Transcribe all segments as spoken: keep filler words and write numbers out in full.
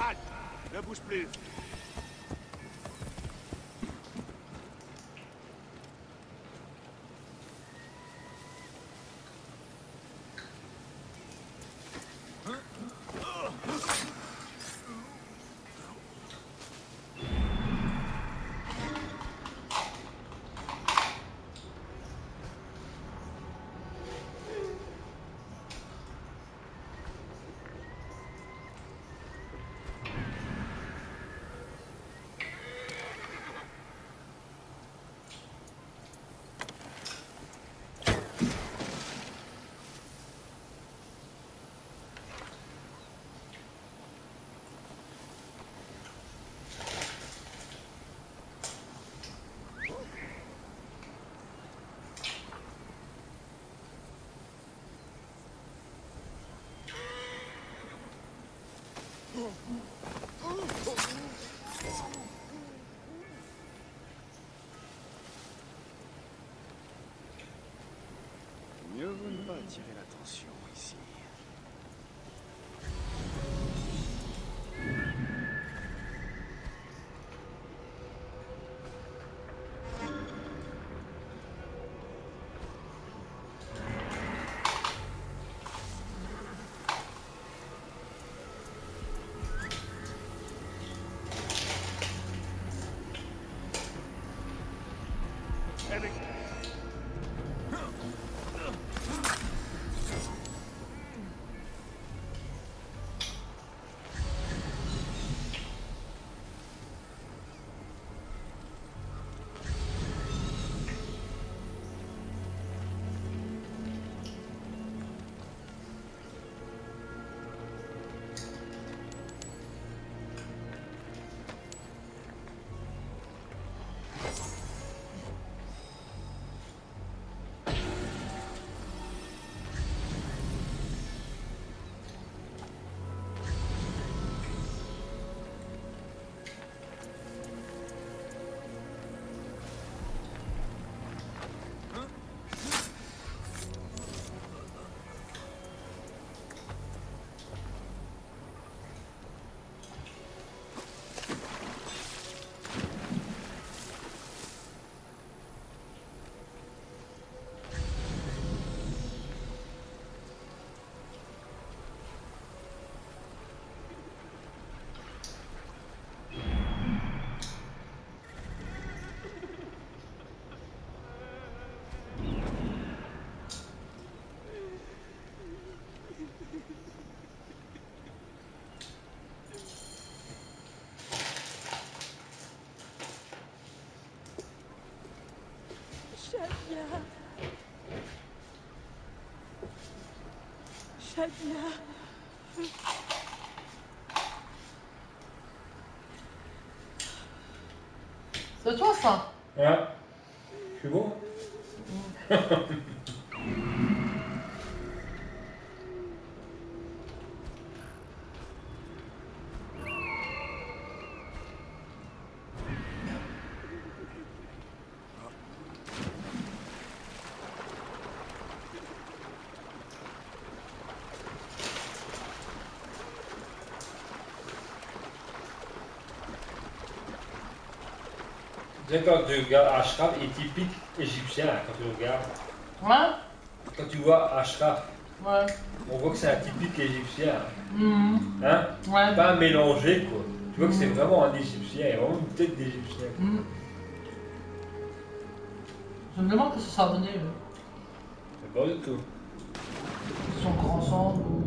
Halte! Ne bouge plus! Mieux vaut ne pas attirer l'attention ici. Shadia. Shadia. C'est toi ça? Ouais. Je suis beau? Tu sais, quand tu regardes Ashraf, il est typique égyptien quand tu regardes. Ouais? Quand tu vois Ashraf, Ouais. on voit que c'est un typique égyptien. Mmh. Hein? Ouais. Pas mélangé quoi. Tu vois que c'est Mmh. vraiment un égyptien, il a vraiment une tête d'égyptien. Mmh. Je me demande que ça va donner. Euh, C'est pas du tout. si on court ensemble ou.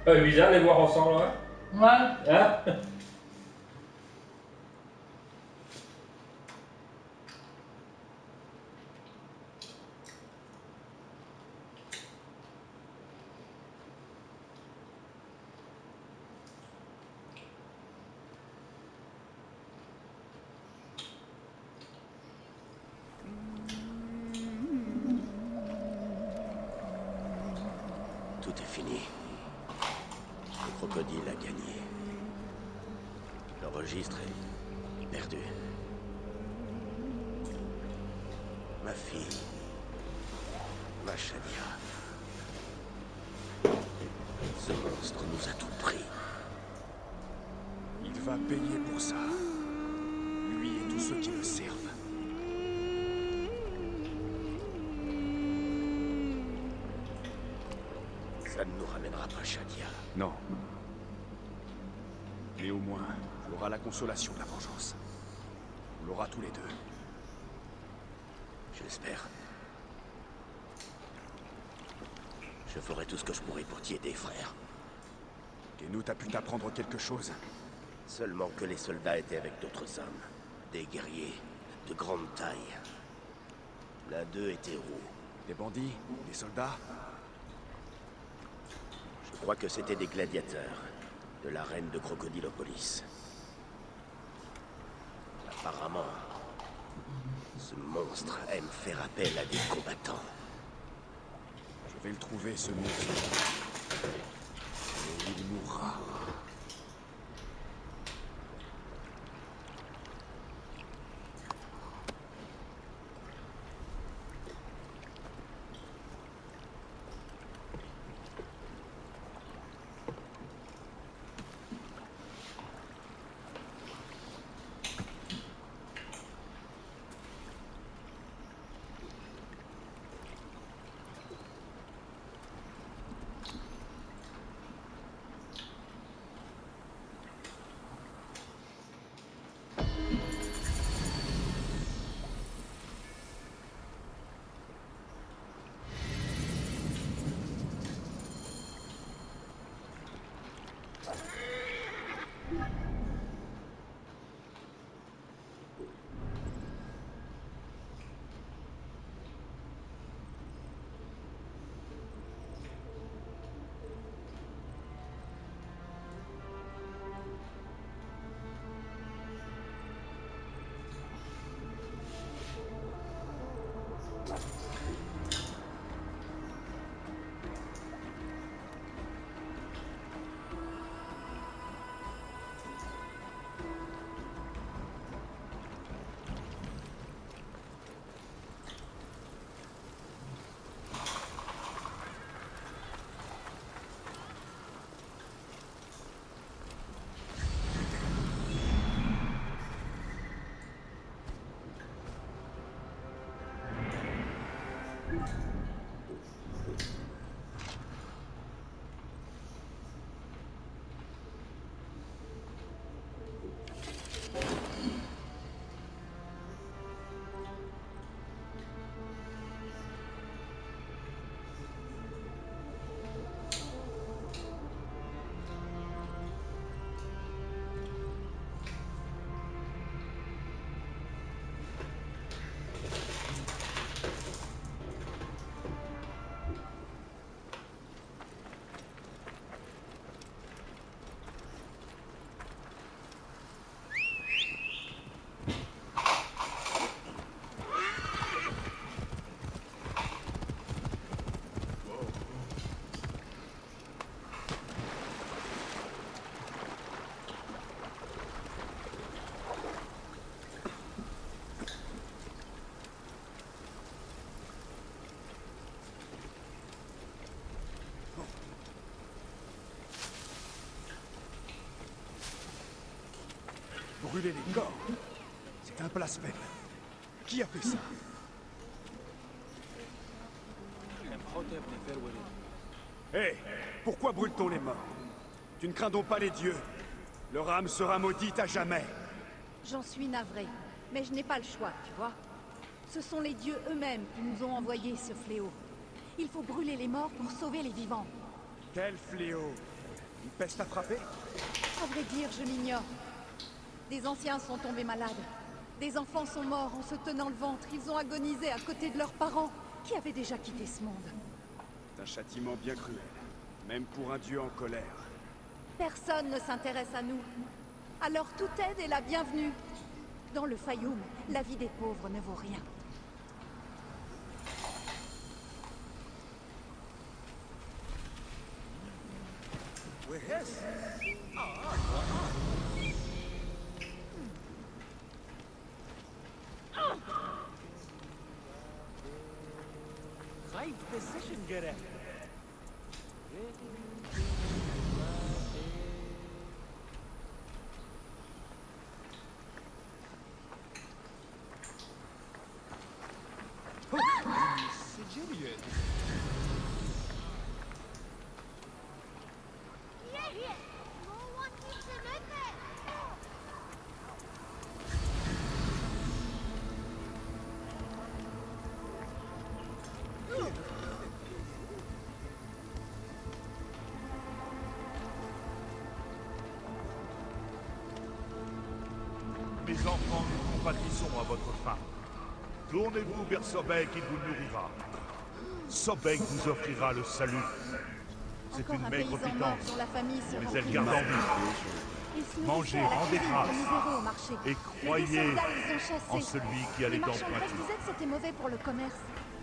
Euh, bizarre les voir ensemble, hein? Ouais. Hein? Tout est fini. Le crocodile a gagné. Le registre est perdu. Ma fille. Ma Shadia. Ce monstre nous a tout pris. Il va payer pour ça. Lui et tous ceux qui le servent. Ça ne nous ramènera pas Shadia. Non. Mais au moins, il aura la consolation de la vengeance. On l'aura tous les deux. J'espère. Je ferai tout ce que je pourrai pour t'y aider, frère. Keno, t'as pu t'apprendre quelque chose? Seulement que les soldats étaient avec d'autres hommes. Des guerriers de grande taille. L'un d'eux était roux. Des bandits? Des soldats? Je crois que c'était des gladiateurs de la reine de Crocodilopolis. Apparemment, ce monstre aime faire appel à des combattants. Je vais le trouver, ce monstre. Et il mourra. Brûler les corps, c'est un blasphème. Qui a fait ça? Hé, pourquoi brûle-t-on les morts? Tu ne crains donc pas les dieux? Leur âme sera maudite à jamais. J'en suis navrée, mais je n'ai pas le choix, tu vois. Ce sont les dieux eux-mêmes qui nous ont envoyé ce fléau. Il faut brûler les morts pour sauver les vivants. Quel fléau? Une peste a frappé? À vrai dire, je l'ignore. Des anciens sont tombés malades. Des enfants sont morts en se tenant le ventre. Ils ont agonisé à côté de leurs parents, qui avaient déjà quitté ce monde. C'est un châtiment bien cruel, même pour un dieu en colère. Personne ne s'intéresse à nous. Alors toute aide est la bienvenue. Dans le Fayoum, la vie des pauvres ne vaut rien. Mes enfants, nous compatissons à votre faim. Tournez-vous vers Sobek, il vous nourrira. Sobek vous offrira le salut. C'est Encore une un maigre paysan mort pitance, dont la famille se mais remplit elle de garde en mort. vie. Ils se nourrissaient Mangez, à la rendez cuisine grâce. de miséreux au marché. Et Mais les croyez soldats les ont chassés. en celui qui a Les les dents marchands grecs pointues. disaient que c'était mauvais pour le commerce.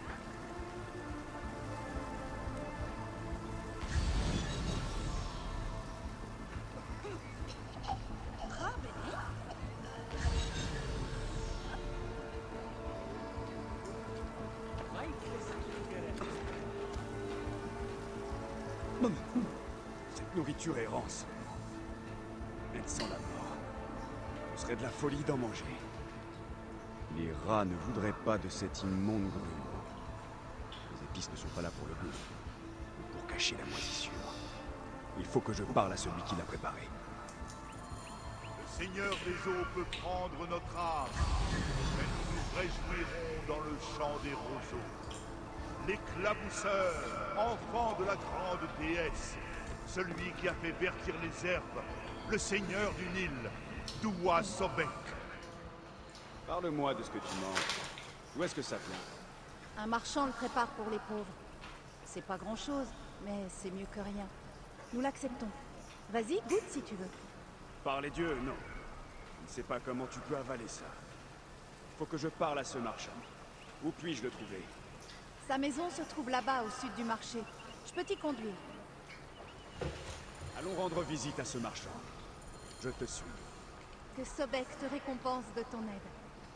Cette nourriture est rance. Elle sent la mort. Ce serait de la folie d'en manger. Les rats ne voudraient pas de cette immonde grume. Les épices ne sont pas là pour le goût, mais pour cacher la moisissure. Il faut que je parle à celui qui l'a préparé. Le Seigneur des eaux peut prendre notre âme, mais nous nous réjouirons dans le chant des roseaux. L'éclabousseur, enfant de la grande déesse, celui qui a fait vertir les herbes, le seigneur du Nil, Doua Sobek. Parle-moi de ce que tu manges. D'où est-ce que ça vient? Un marchand le prépare pour les pauvres. C'est pas grand-chose, mais c'est mieux que rien. Nous l'acceptons. Vas-y, goûte si tu veux. Par les dieux, non. Je ne sais pas comment tu peux avaler ça. Faut que je parle à ce marchand. Où puis-je le trouver? Sa maison se trouve là-bas, au sud du marché. Je peux t'y conduire. Allons rendre visite à ce marchand. Je te suis. Que Sobek te récompense de ton aide.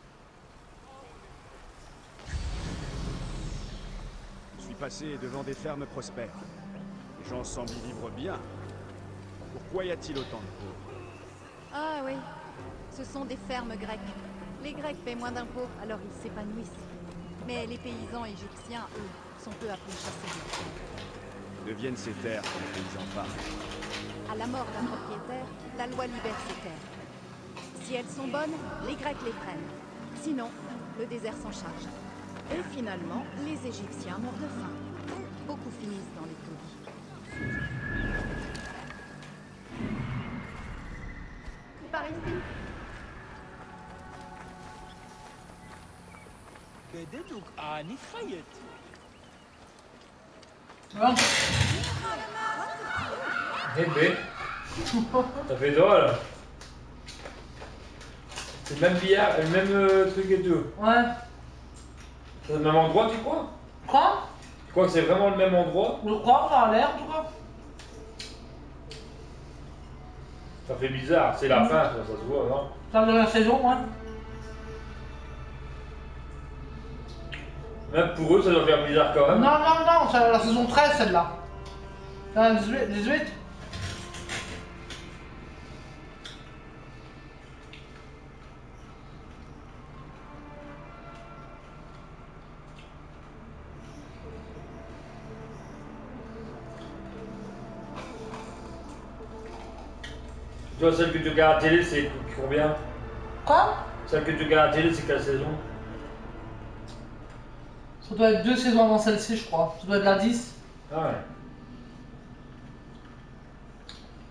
Je suis passé devant des fermes prospères. Les gens semblent y vivre bien. Pourquoi y a-t-il autant de pauvres? Ah oui, ce sont des fermes grecques. Les Grecs paient moins d'impôts, alors ils s'épanouissent. Mais les paysans égyptiens, eux, sont peu appelés chasseurs. Deviennent ces terres quand les paysans partent. À la mort d'un propriétaire, la loi libère ces terres. Si elles sont bonnes, les Grecs les prennent. Sinon, le désert s'en charge. Et finalement, les Égyptiens meurent de faim. Beaucoup finissent dans les taudis. Par ici. Hein? Eh ben, ça fait drôle. C'est le même billard, le même euh, truc et tout. Ouais. C'est le même endroit, tu crois? Quoi? Tu crois que c'est vraiment le même endroit? Je crois, ça a l'air en tout cas. Ça fait bizarre, c'est la fin, ça, ça se voit, non? Ça de la saison, ouais. Même pour eux, ça doit faire bizarre quand même. Non, non, non, c'est la saison treize celle-là. C'est la dix-huit. dix-huit. Tu vois, celle que tu regardes à la télé, c'est combien? Quoi? Celle que tu regardes à la télé, c'est quelle saison? Ça doit être deux saisons avant celle-ci, je crois. Ça doit être la dix. Ah ouais.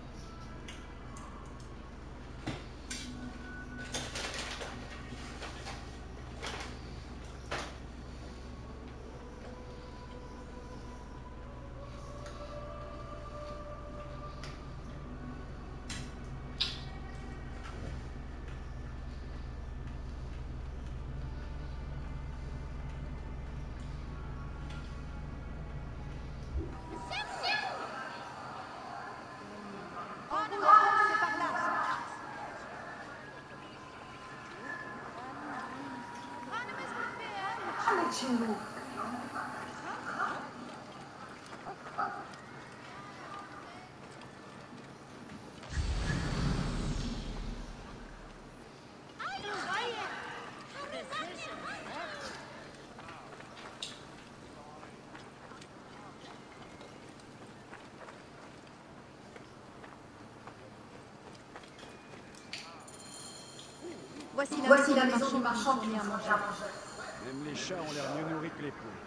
Voici la, Voici maison, la du maison du marchand marchand qui qui nous nous fournit a à mangé. manger. Même les chats ont l'air mieux nourris que les poules.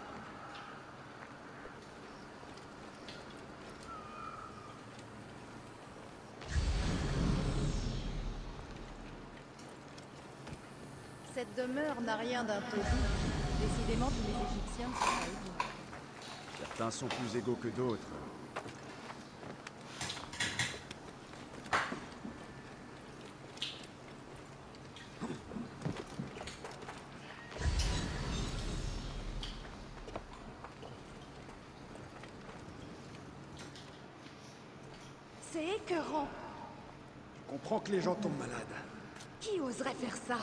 Cette demeure n'a rien d'un taudis. Décidément, tous les Égyptiens ne sont pas égaux. Certains sont plus égaux que d'autres. C'est écœurant. Je comprends que les gens tombent malades. Qui oserait faire ça?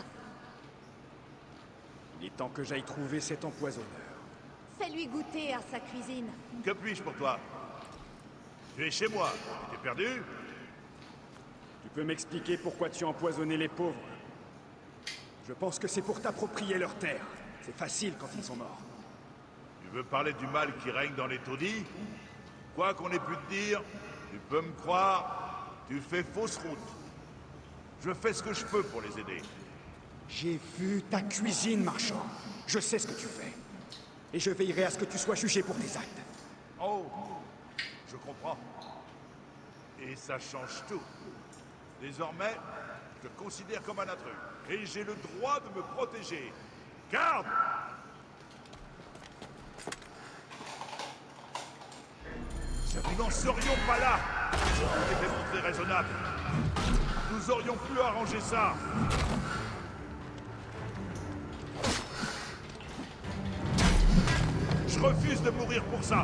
Il est temps que j'aille trouver cet empoisonneur. Fais-lui goûter à sa cuisine. Que puis-je pour toi? Tu es chez moi. Tu t'es perdu? Tu peux m'expliquer pourquoi tu as empoisonné les pauvres? Je pense que c'est pour t'approprier leurs terres. C'est facile quand ils sont morts. Tu veux parler du mal qui règne dans les taudis? Quoi qu'on ait pu te dire, tu peux me croire, tu fais fausse route. Je fais ce que je peux pour les aider. J'ai vu ta cuisine, marchand. Je sais ce que tu fais. Et je veillerai à ce que tu sois jugé pour tes actes. Oh, je comprends. Et ça change tout. Désormais, je te considère comme un intrus. Et j'ai le droit de me protéger. Garde! Nous n'en serions pas là si on était montré raisonnable. Nous aurions pu arranger ça. Je refuse de mourir pour ça.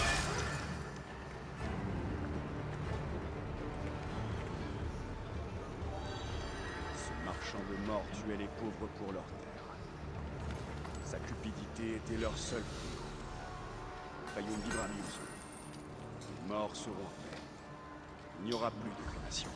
Ce marchand de mort tuait les pauvres pour leur terre. Sa cupidité était leur seul prix. Fayoum vivra mieux. Les morts seront en paix. Il n'y aura plus de crémation.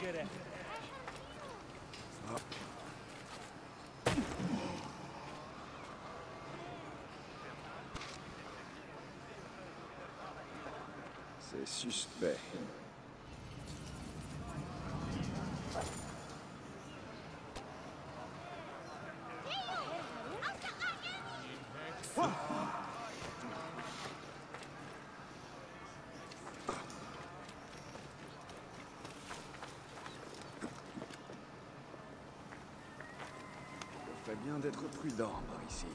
C'est suspect. Il ferait bien d'être prudent par ici.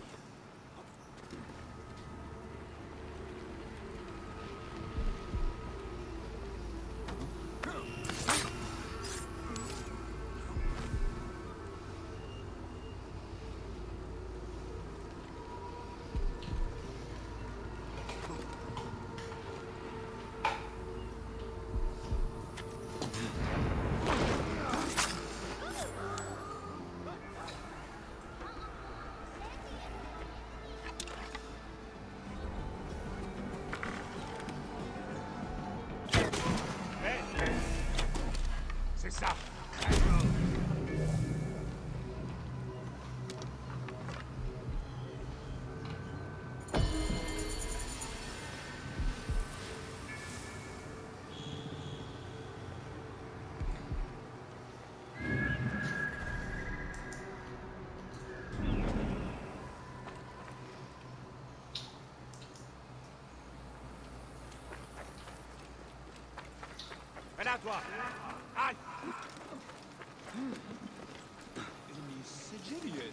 C'est ça. Viens là, toi. Aïe. C'est Juliette.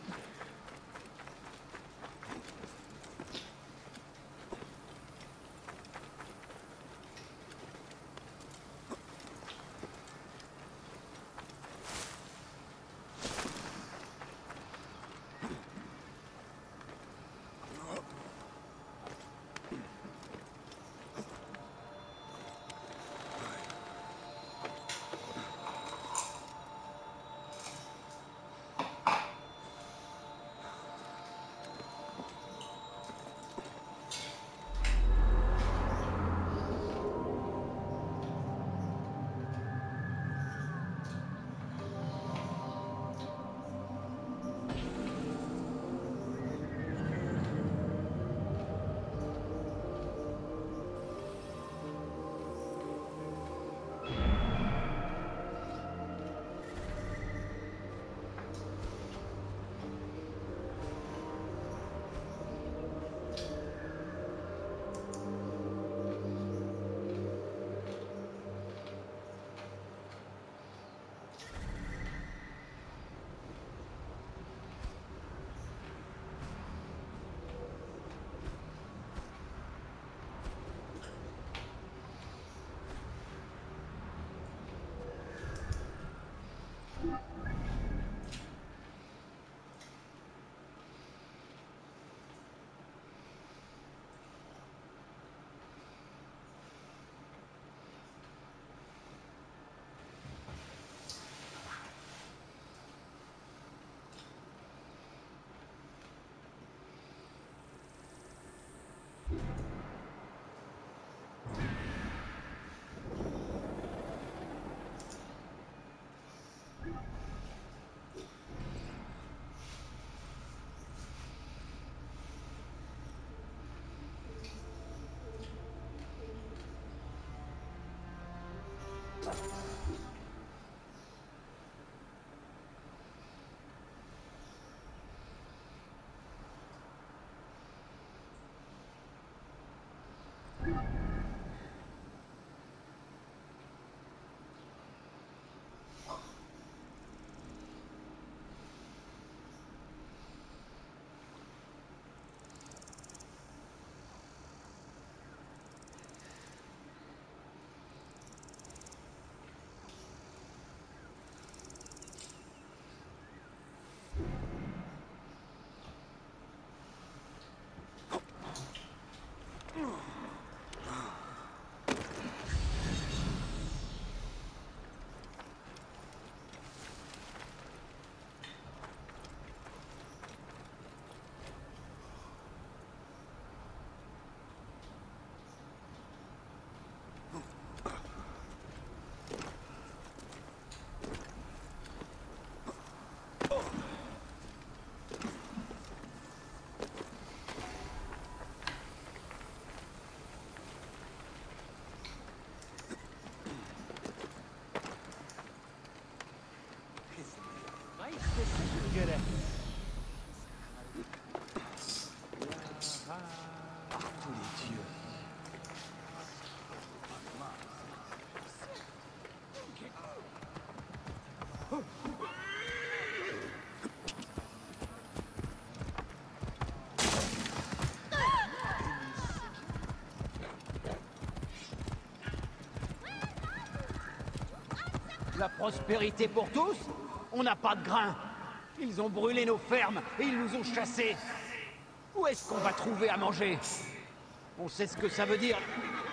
La prospérité pour tous? On n'a pas de grain. Ils ont brûlé nos fermes et ils nous ont chassés. Où est-ce qu'on va trouver à manger? On sait ce que ça veut dire.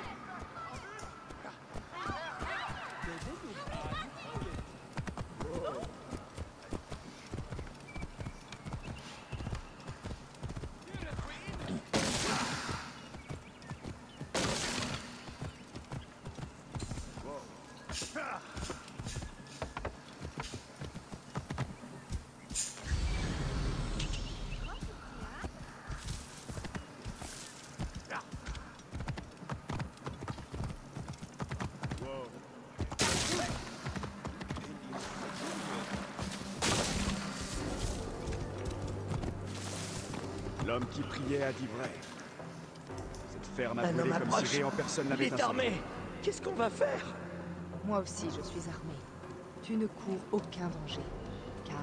L'homme qui priait a dit vrai. Cette ferme a Un brûlé homme comme approche. si rien en personne Il n'avait est incendié. armé. Qu'est-ce qu'on va faire? Moi aussi, je suis armée. Tu ne cours aucun danger. Calme.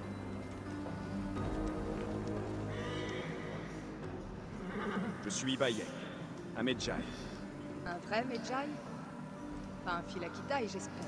Je suis Bayek, à Medjay. Un vrai Medjay? Pas un Philakitai, j'espère.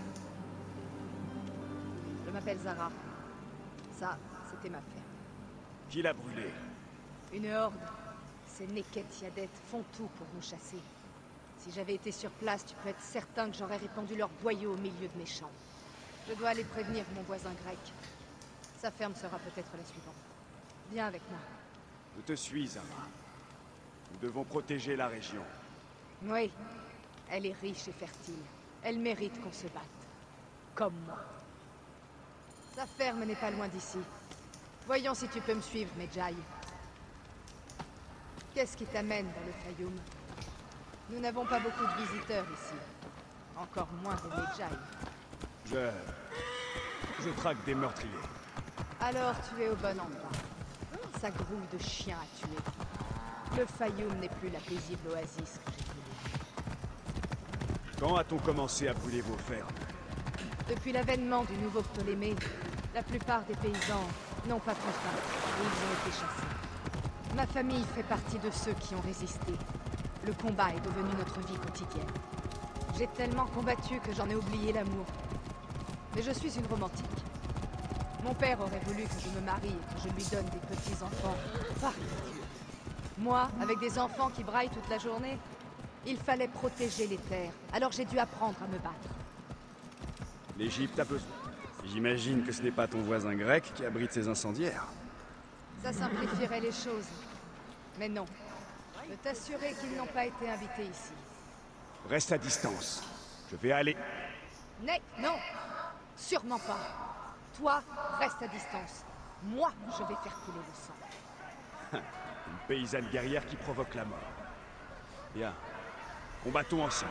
Je m'appelle Zara. Ça, c'était ma ferme. Qui l'a brûlé? Une horde. Ces Neket Yadet font tout pour nous chasser. Si j'avais été sur place, tu peux être certain que j'aurais répandu leurs boyaux au milieu de mes champs. Je dois aller prévenir mon voisin grec. Sa ferme sera peut-être la suivante. Viens avec moi. Je te suis, Zara. Nous devons protéger la région. Oui. Elle est riche et fertile. Elle mérite qu'on se batte. Comme moi. Sa ferme n'est pas loin d'ici. Voyons si tu peux me suivre, Medjay. Qu'est-ce qui t'amène dans le Fayoum? Nous n'avons pas beaucoup de visiteurs ici. Encore moins de Medjay. Je... Je traque des meurtriers. Alors tu es au bon endroit. Sa grouille de chiens à tuer. Le Fayoum n'est plus la paisible oasis que j'ai connue. Quand a-t-on commencé à brûler vos fermes? Depuis l'avènement du nouveau Ptolémée, la plupart des paysans n'ont pas pu faim et ils ont été chassés. Ma famille fait partie de ceux qui ont résisté. Le combat est devenu notre vie quotidienne. J'ai tellement combattu que j'en ai oublié l'amour. Mais je suis une romantique. Mon père aurait voulu que je me marie et que je lui donne des petits-enfants. Par Dieu. Moi, avec des enfants qui braillent toute la journée, il fallait protéger les terres. Alors j'ai dû apprendre à me battre. L'Égypte a besoin. J'imagine que ce n'est pas ton voisin grec qui abrite ces incendiaires. Ça simplifierait les choses. Mais non. Je peux t'assurer qu'ils n'ont pas été invités ici. Reste à distance. Je vais aller... Nek, non! Sûrement pas. Toi, reste à distance. Moi, je vais faire couler le sang. Une paysanne guerrière qui provoque la mort. Bien. Combattons ensemble.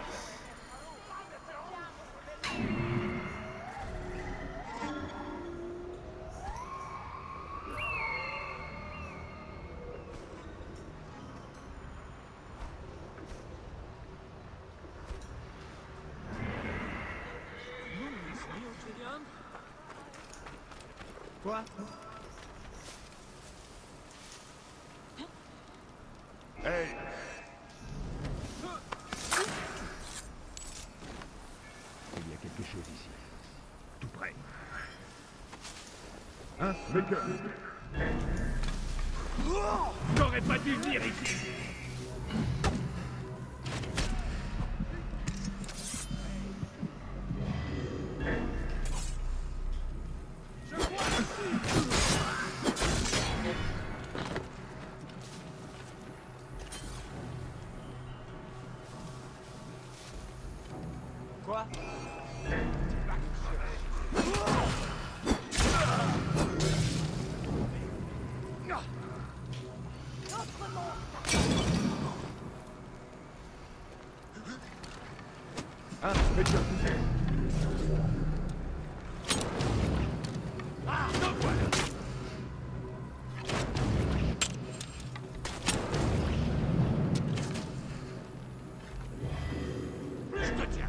Quoi? Hey! Il y a quelque chose ici. Tout près. Hein? Mais que... J'aurais pas dû venir ici. Quoi? Hein? Mais tiens. Ah, donc voilà. Je te tiens.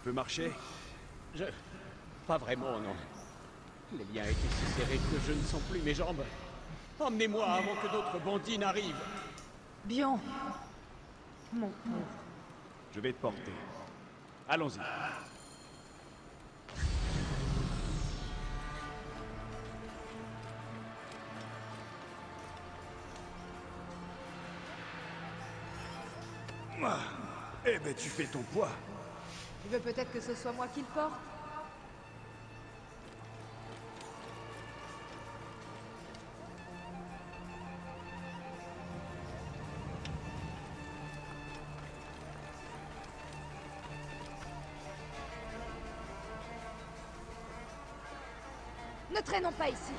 peux marcher? Je... Pas vraiment, non. Les liens étaient si serrés que je ne sens plus mes jambes. Emmenez-moi avant que d'autres bandits n'arrivent. Bion. Mon pauvre. Je vais te porter. Allons-y. Ah, eh ben, tu fais ton poids. Tu veux peut-être que ce soit moi qui le porte? Ne traînons pas ici.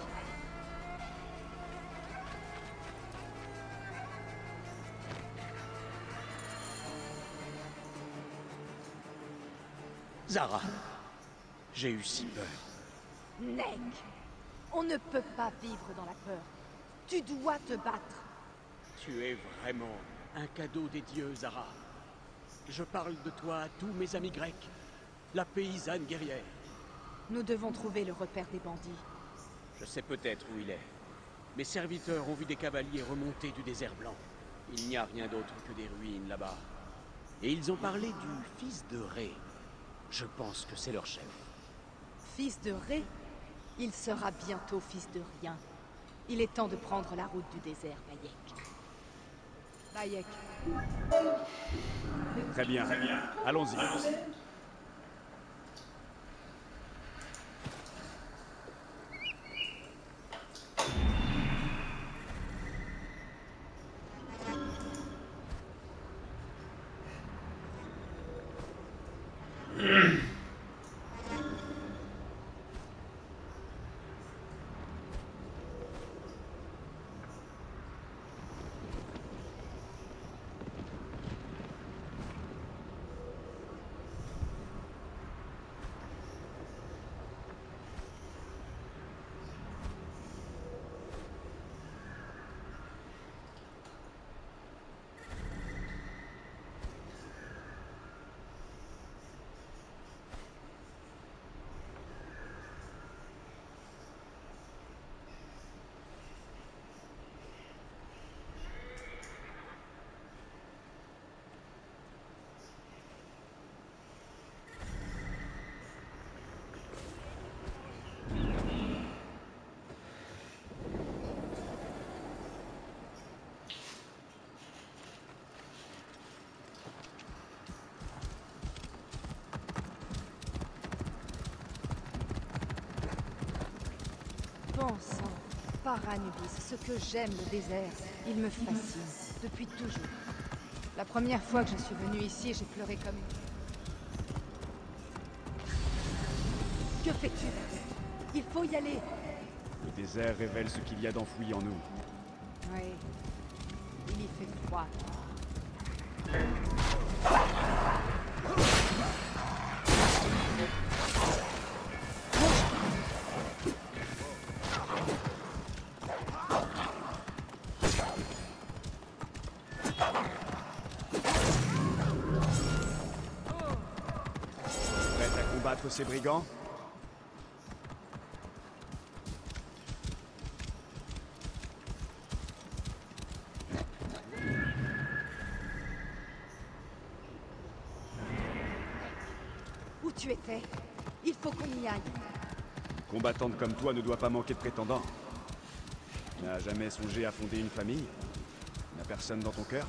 Zara, j'ai eu si peur. Neck, on ne peut pas vivre dans la peur. Tu dois te battre. Tu es vraiment un cadeau des dieux, Zara. Je parle de toi à tous mes amis grecs. La paysanne guerrière. Nous devons trouver le repère des bandits. Je sais peut-être où il est. Mes serviteurs ont vu des cavaliers remonter du désert blanc. Il n'y a rien d'autre que des ruines là-bas. Et ils ont parlé du fils de Ré. Je pense que c'est leur chef. Fils de Ré? Il sera bientôt fils de rien. Il est temps de prendre la route du désert, Bayek. Bayek. Très bien. Très bien. Allons-y. Bon sang, Paranubis, ce que j'aime le désert, il me fascine, depuis toujours. La première fois que je suis venue ici, j'ai pleuré comme une... Que fais-tu? Il faut y aller. Le désert révèle ce qu'il y a d'enfoui en nous. Oui, il y fait froid. Prête à combattre ces brigands? Où tu étais? Il faut qu'on y aille. Une combattante comme toi ne doit pas manquer de prétendants. Tu n'as jamais songé à fonder une famille? Il n'y a personne dans ton cœur?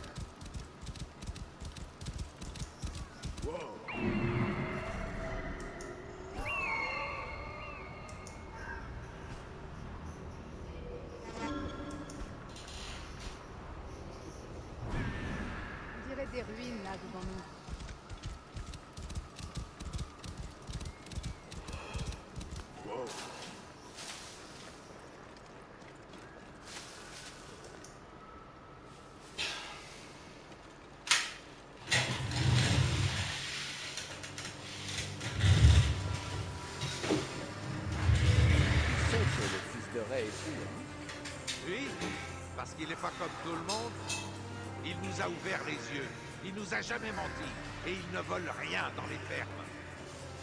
On dirait des ruines là devant nous. Oui, parce qu'il n'est pas comme tout le monde. Il nous a ouvert les yeux. Il nous a jamais menti. Et il ne vole rien dans les fermes.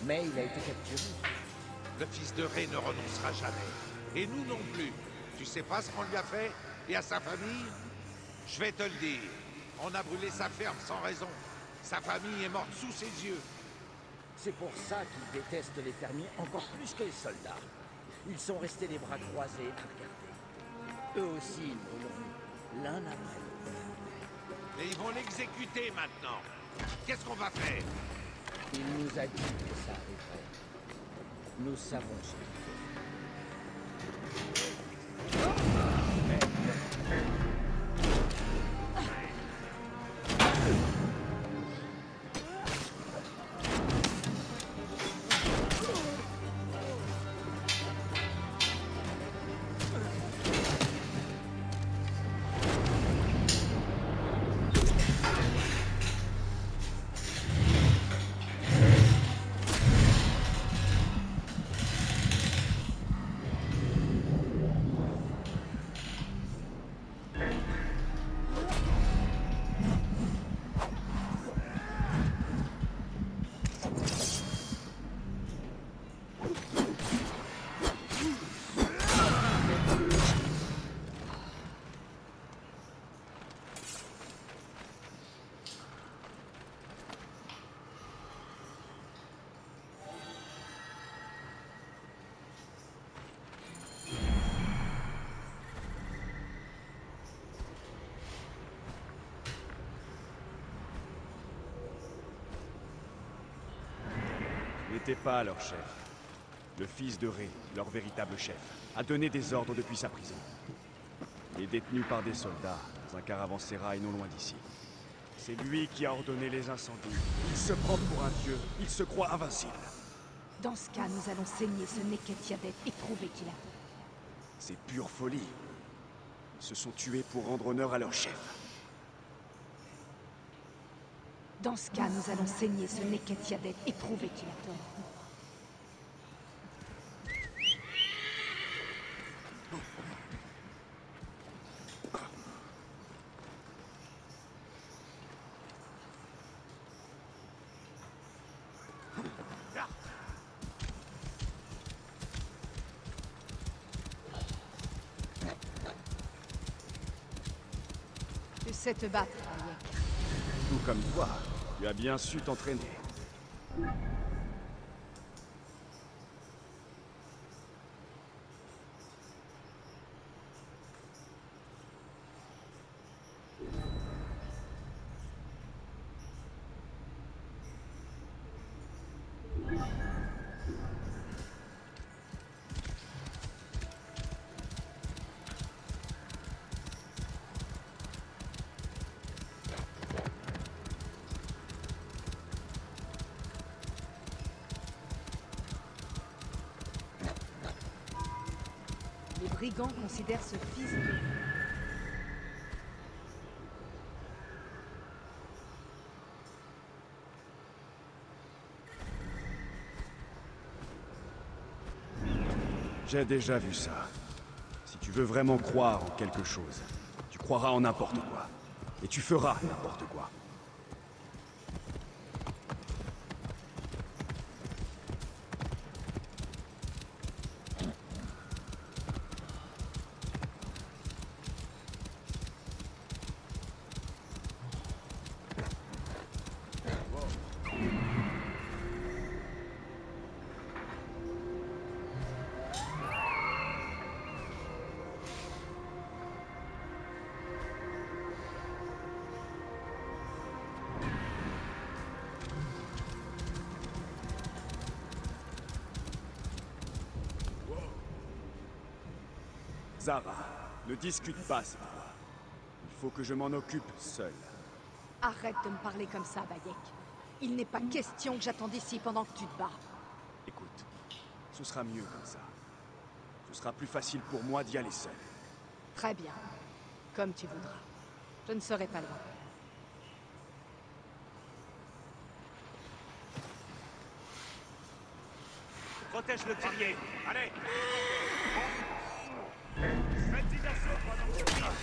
Mais il a été capturé. Le fils de Ré ne renoncera jamais. Et nous non plus. Tu sais pas ce qu'on lui a fait? Et à sa famille? Je vais te le dire. On a brûlé sa ferme sans raison. Sa famille est morte sous ses yeux. C'est pour ça qu'ils détestent les fermiers encore plus que les soldats. Ils sont restés les bras croisés à regarder. Eux aussi, ils mourront l'un après l'autre. Et ils vont l'exécuter maintenant. Qu'est-ce qu'on va faire? Il nous a dit que ça arriverait. Nous savons ce qu'il faut. N'était pas leur chef. Le fils de Ré, leur véritable chef, a donné des ordres depuis sa prison. Il est détenu par des soldats dans un caravansérail non loin d'ici. C'est lui qui a ordonné les incendies. Il se prend pour un dieu, il se croit invincible. Dans ce cas, nous allons saigner ce Neketiadet et prouver qu'il a... C'est pure folie. Ils se sont tués pour rendre honneur à leur chef. Dans ce cas, nous allons saigner ce Neketiadet et prouver qu'il a tort. Tu sais te battre, Bayek. Tout comme toi, tu as bien su t'entraîner. Les brigands considèrent ce fils de... J'ai déjà vu ça. Si tu veux vraiment croire en quelque chose, tu croiras en n'importe quoi. Et tu feras n'importe quoi. Zara, ne discute pas cette fois. Il faut que je m'en occupe seul. Arrête de me parler comme ça, Bayek. Il n'est pas question que j'attende ici pendant que tu te bats. Écoute, ce sera mieux comme ça. Ce sera plus facile pour moi d'y aller seul. Très bien. Comme tu voudras. Je ne serai pas loin. Protège le guerrier. Allez. Faites-y d'assaut pendant que je tire.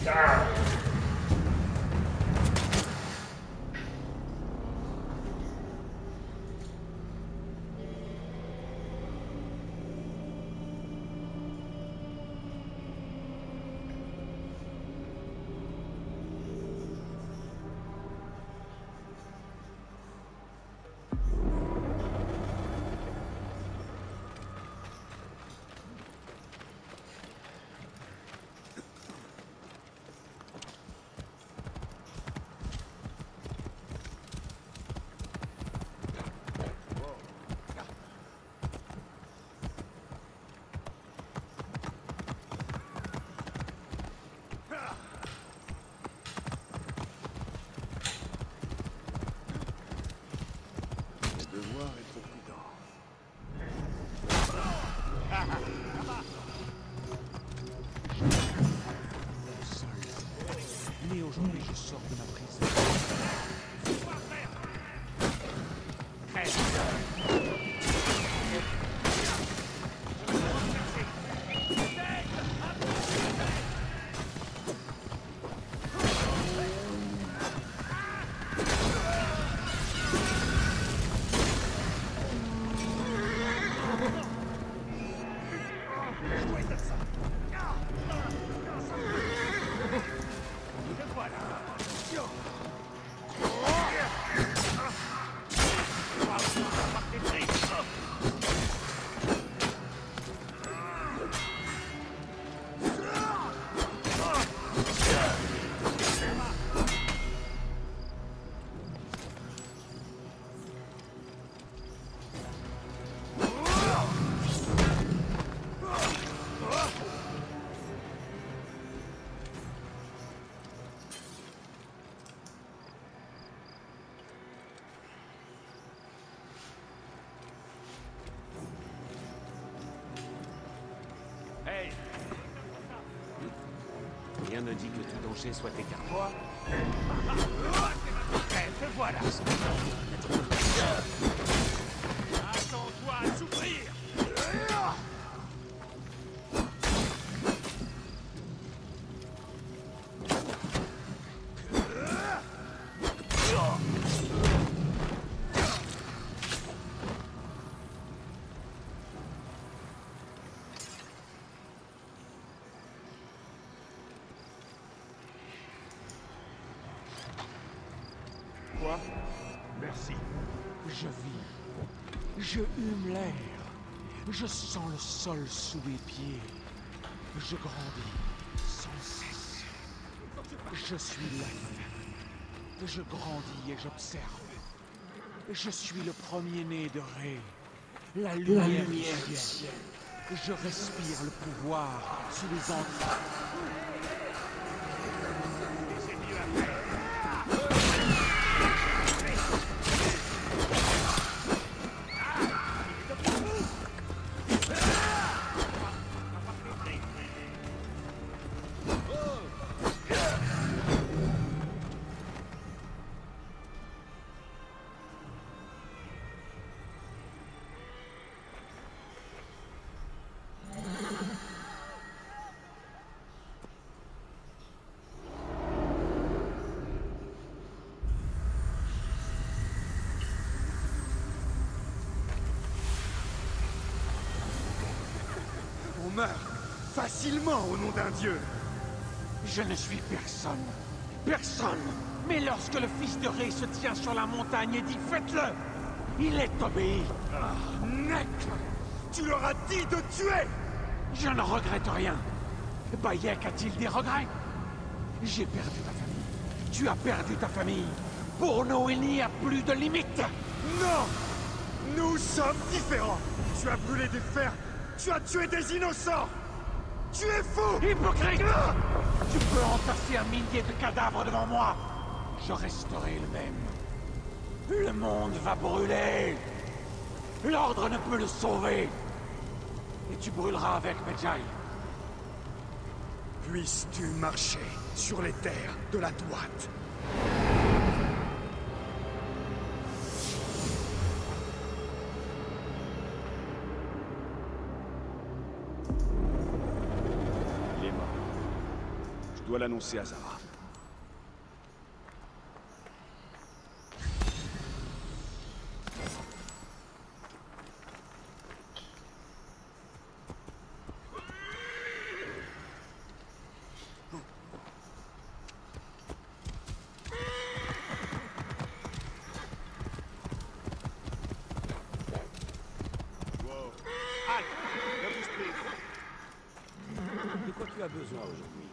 Ah. Mais aujourd'hui, je sors de ma prison. Rien ne dit que tout danger soit écarté. Quoi? Te voilà. Attends-toi à souffrir. Quoi? Merci. Je vis. Je hume l'air. Je sens le sol sous mes pieds. Je grandis sans cesse. Je suis l'œuf. Je grandis et j'observe. Je suis le premier-né de Ré. La lumière du ciel. Je respire le pouvoir sous les entrailles. On meurt facilement au nom d'un dieu. Je ne suis personne. Personne. Mais lorsque le fils de Ré se tient sur la montagne et dit « Faites-le », il est obéi. Ah, Neck! Tu leur as dit de tuer! Je ne regrette rien. Bayek a-t-il des regrets? J'ai perdu ta famille. Tu as perdu ta famille. Pour nous, il n'y a plus de limite. Non! Nous sommes différents. Tu as brûlé des fers. Tu as tué des innocents. Tu es fou! Hypocrite! Tu peux entasser un millier de cadavres devant moi. Je resterai le même. Le monde va brûler. L'ordre ne peut le sauver. Et tu brûleras avec Medjay. Puisses-tu marcher sur les terres de la droite. Il est mort. Je Je dois l'annoncer à Zara. De quoi tu as besoin aujourd'hui?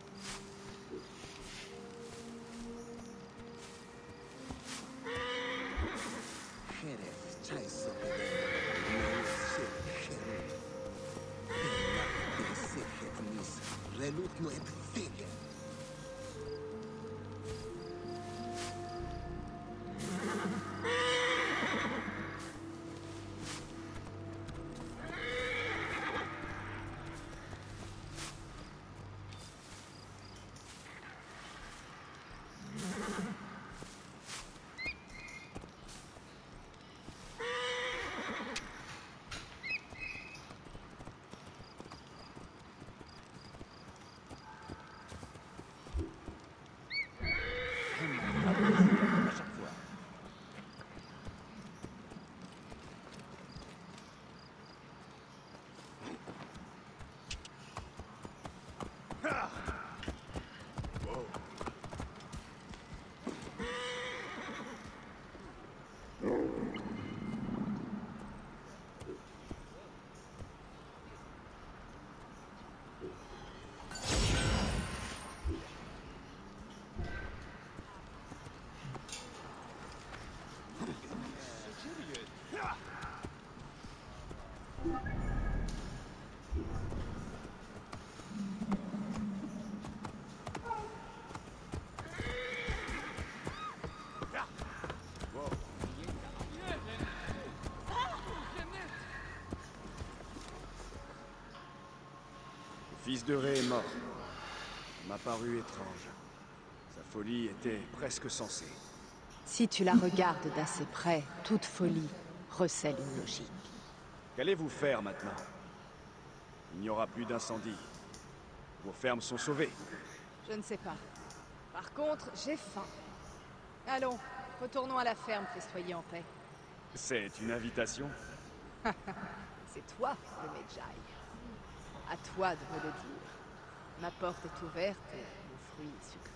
Le fils de Ré est mort. Il m'a paru étrange. Sa folie était presque sensée. Si tu la regardes d'assez près, toute folie recèle une logique. Qu'allez-vous faire maintenant? Il n'y aura plus d'incendie. Vos fermes sont sauvées. Je ne sais pas. Par contre, j'ai faim. Allons, retournons à la ferme festoyer en paix. C'est une invitation? C'est toi, le Medjay. À toi de me le dire. Ma porte est ouverte et mon fruit est sucré.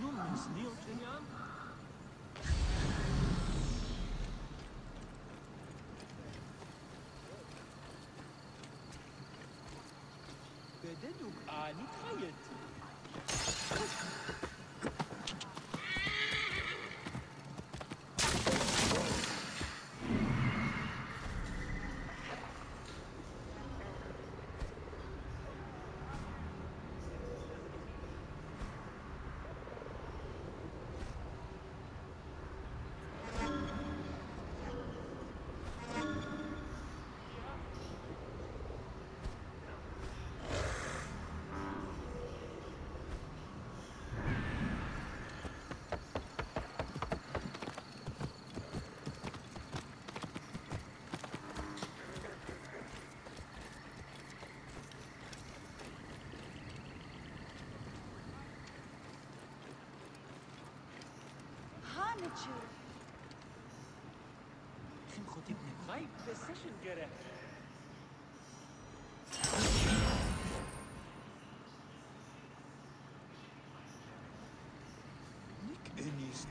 خم خطيب نبغاي بسيشن جرى نيك انيس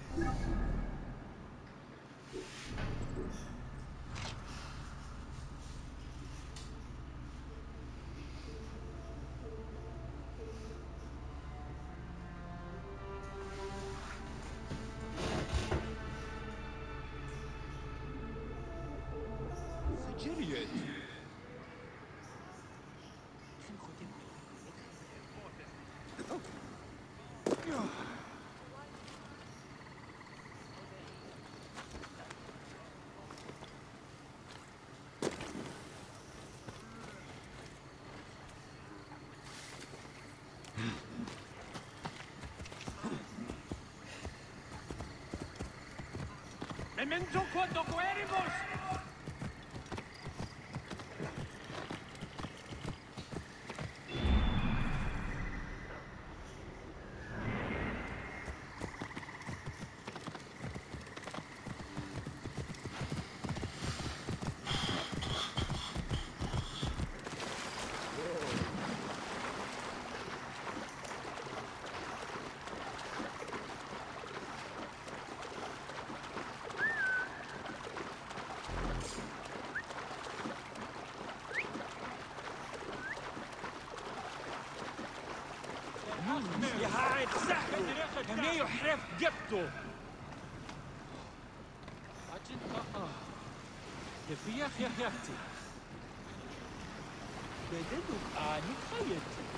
جريت خم خطيب Memento quando queremos! يا هاي تسحب كمية يحرف جبته أجل آه كيف يا أخي يا أختي بدلوا آني خيط